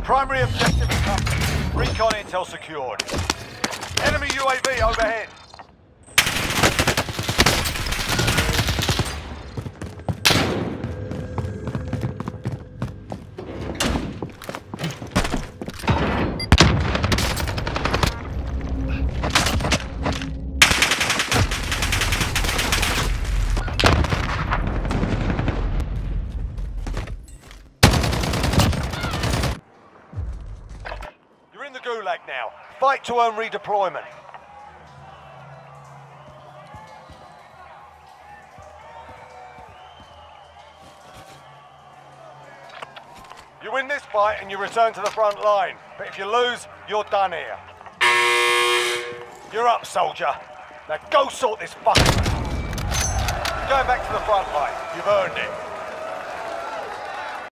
Primary objective accomplished. Recon intel secured. Enemy UAV overhead. You're in the Gulag now. Fight to earn redeployment. You win this fight and you return to the front line. But if you lose, you're done here. You're up, soldier. Now go sort this fucking... You're going back to the front line. You've earned it.